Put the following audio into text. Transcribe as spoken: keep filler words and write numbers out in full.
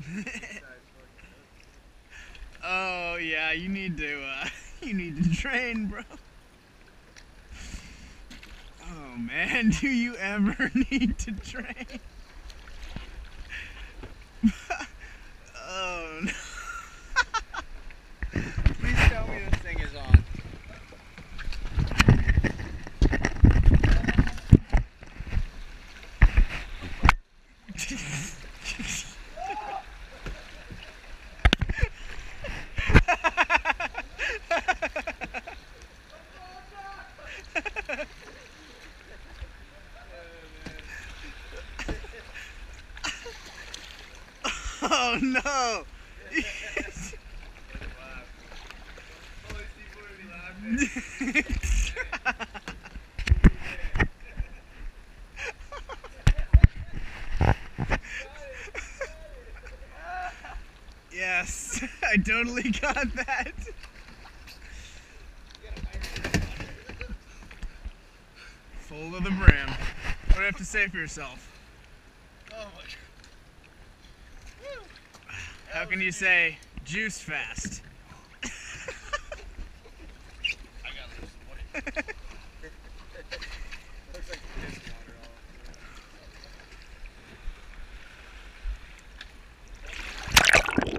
Oh yeah, you need to uh, you need to train, bro. Oh man, do you ever need to train? Oh no. Please tell me this thing is on. Oh no. Yes, I totally got that. Full to the brim. What do you have to say for yourself? Oh my god. How can you say juice fast? I gotta lose some weight. Looks like piss water all over.